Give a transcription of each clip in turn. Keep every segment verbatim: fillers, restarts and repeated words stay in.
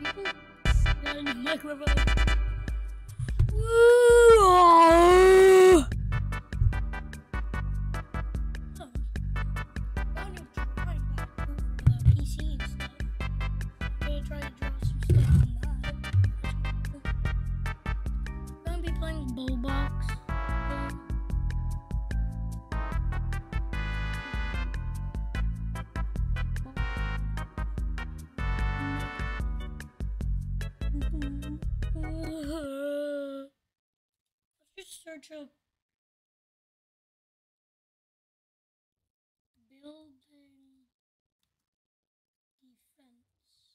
people. Got a new microphone. Woo! Oh. I'm gonna try and get over the P C and stuff. I'm gonna try to draw some stuff on that. I'm gonna be playing Bowbox. Let's just search up building defense.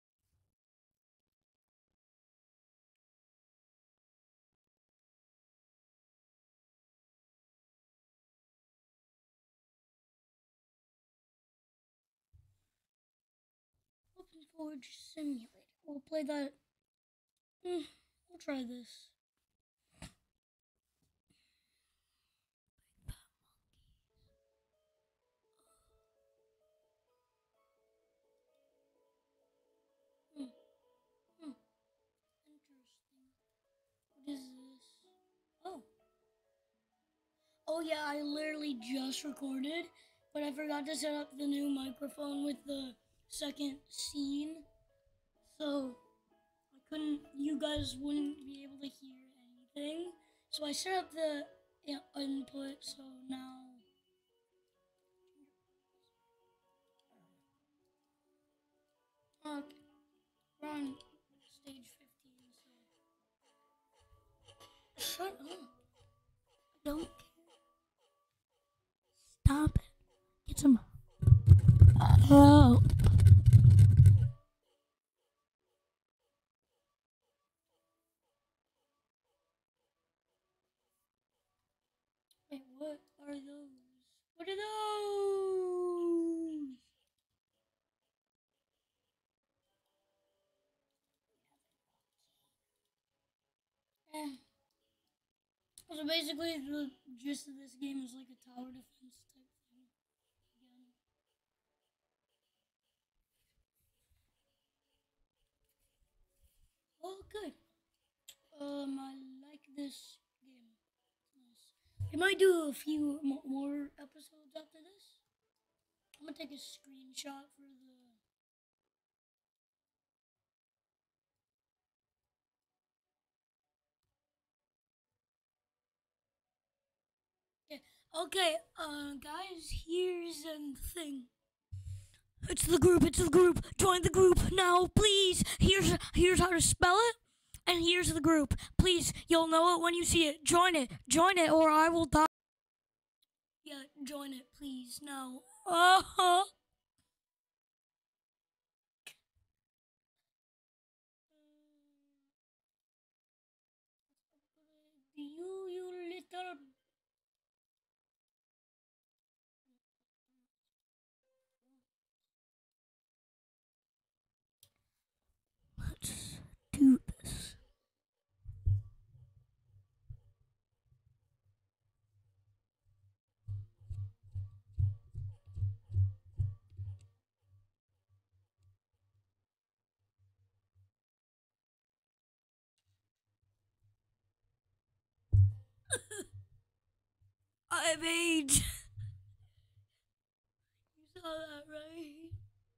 Open Forge Simulator. We'll play that. Mm, we'll try this. Hmm. Hmm. Interesting. What is this? Oh. Oh yeah, I literally just recorded, but I forgot to set up the new microphone with the second scene. So I couldn't, you guys wouldn't be able to hear anything. So I set up the yeah, input, so now. Okay, we're on stage fifteen, so. Shut up. I don't care. Stop it. Get some. Oh. Wait, what are those? What are those? Eh. So basically, the gist of this game is like a tower defense type thing. Again. Oh, good. Um, I like this game. Nice. I might do a few more episodes after this. I'm gonna take a screenshot for the. Okay, okay, uh, guys, here's the thing. It's the group. It's the group. Join the group now, please. Here's here's how to spell it, and here's the group. Please, you'll know it when you see it. Join it. Join it, or I will die. Yeah, join it, please. Now. Uh-huh. You, you little. Let's do this. I'm age. You saw that, right?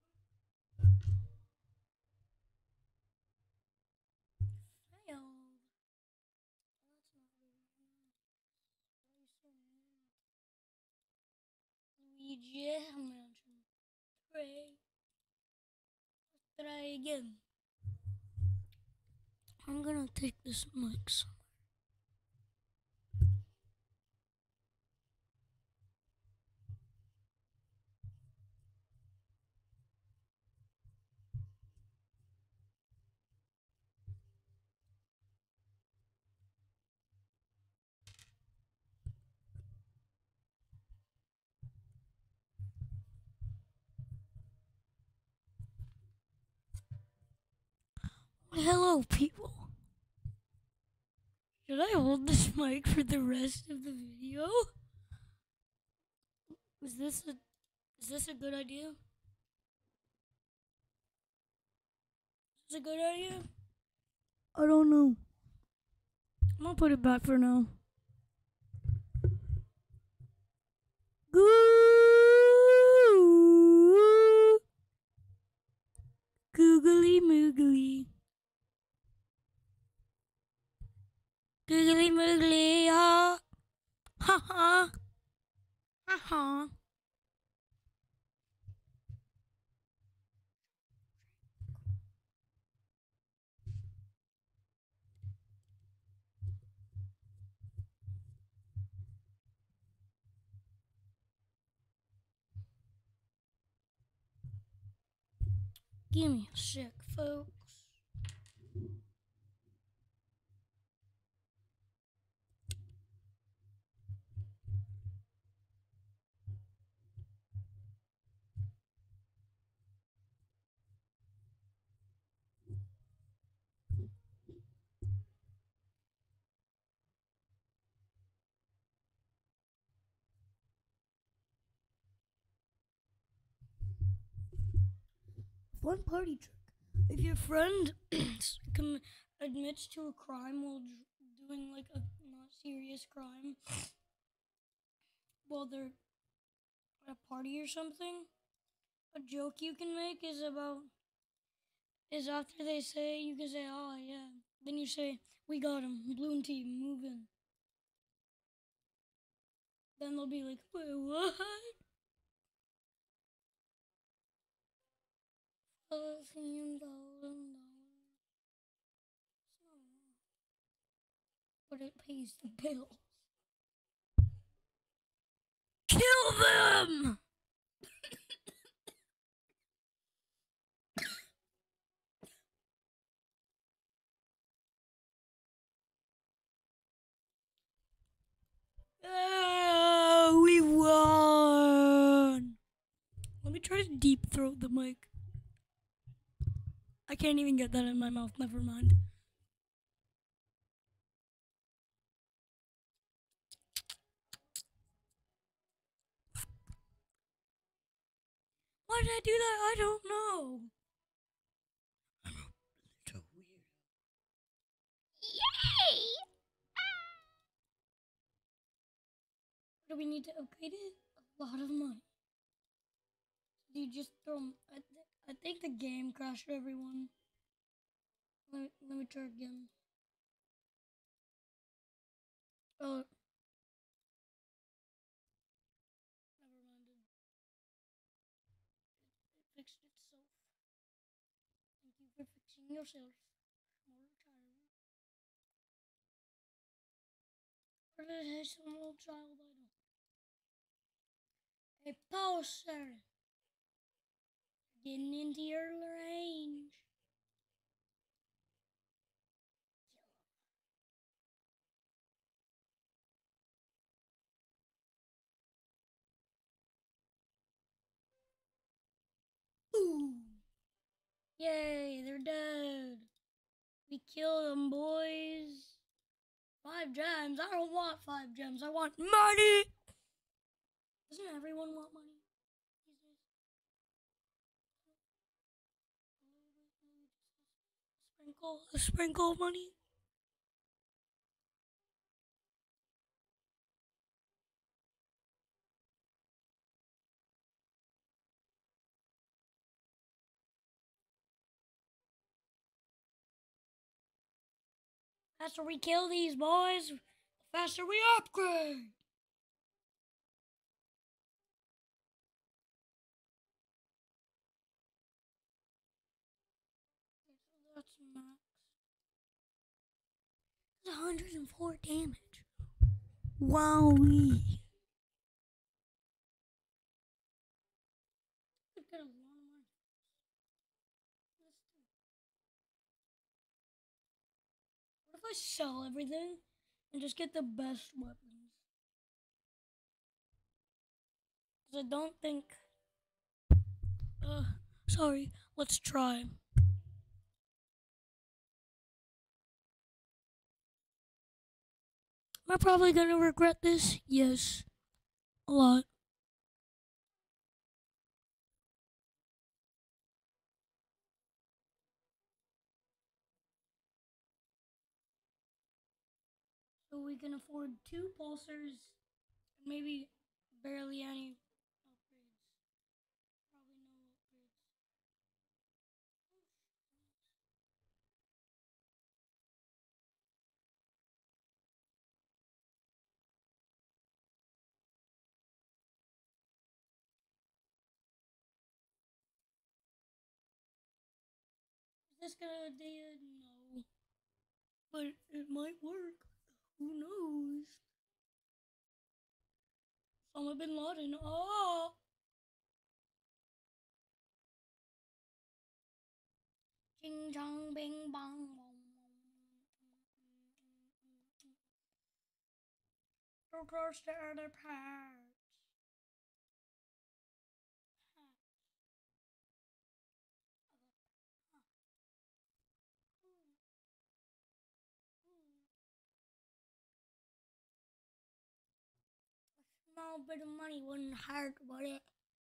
Failed. That's not very nice. Luigi Mansion. Try. Let's try again. I'm gonna take this mic somewhere. Hello, people. Should I hold this mic for the rest of the video? Is this a is this a good idea? Is it a good idea? I don't know. I'm gonna put it back for now. Goo! Googly moogly. Googly moogly, ha! Ha ha! Ha ha! Give me a sec, folks. One party trick. If your friend com- admits to a crime while dr- doing like a not serious crime while they're at a party or something, a joke you can make is about is after they say you can say, "Oh yeah," then you say, "We got him, Bloom team, move in." Then they'll be like, "Wait, what?" Fifteen thousand dollars, but it pays the bills. Kill them! Oh, we won! Let me try to deep throat the mic. I can't even get that in my mouth, never mind. Why did I do that? I don't know. I'm a little weird. Yay! What do we need to upgrade it? A lot of money. Do you just throw them? I, th- I think the game crashed everyone. Let me, let me try again. Oh, never mind. It, it fixed itself. Thank you for fixing yourself. Small child. Or did it say small child? I don't. Hey, Poser. Getting into your range. Ooh. Yay, they're dead. We killed them, boys. Five gems. I don't want five gems. I want money. Doesn't everyone want money these days? Sprinkle, a sprinkle of money. The faster we kill these boys, the faster we upgrade. Okay, so that's max. That's one hundred four damage. Wowee. Could get a lot of money. What if I sell everything and just get the best weapons? Because I don't think. Uh, sorry. Let's try. Am I probably gonna regret this? Yes, a lot. So we can afford two pulsars and maybe barely any upgrades. Probably no upgrades. Is this gonna do it? No. But it might work. Who knows? Osama bin Laden. Oh! Ching chong bing bong. So close to other parts. A small bit of money wouldn't hurt, would it?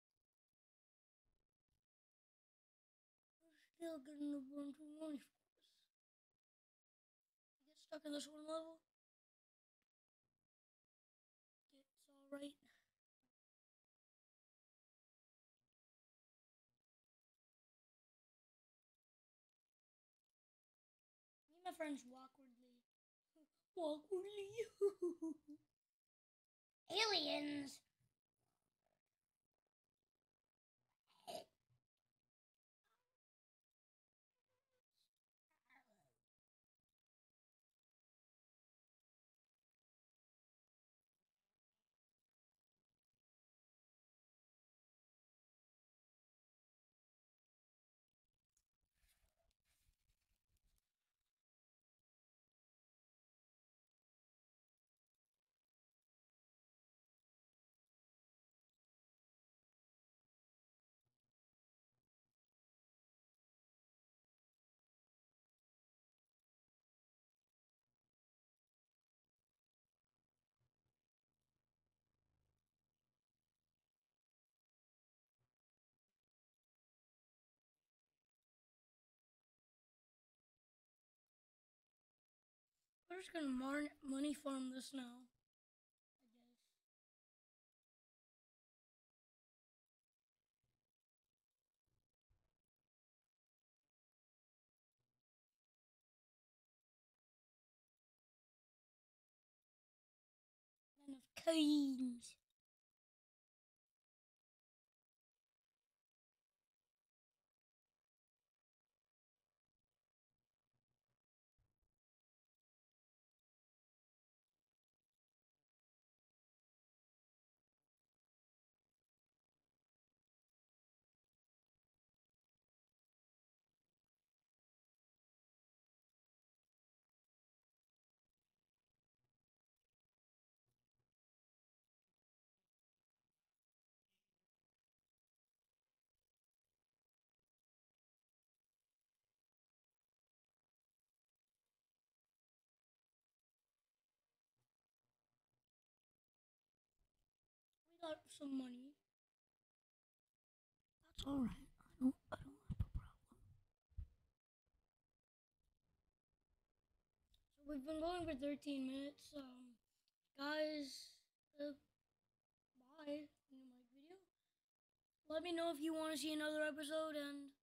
We're still getting a bunch of money for us. You get stuck in this one level? It's alright. Me and my friends awkwardly. Awkwardly. Aliens! We're just gonna mar- money farm this now. I guess. And of coins. We got some money. That's alright. I don't, I don't have a problem. So we've been going for thirteen minutes. Um, guys, uh, bye. You like video? Let me know if you want to see another episode, and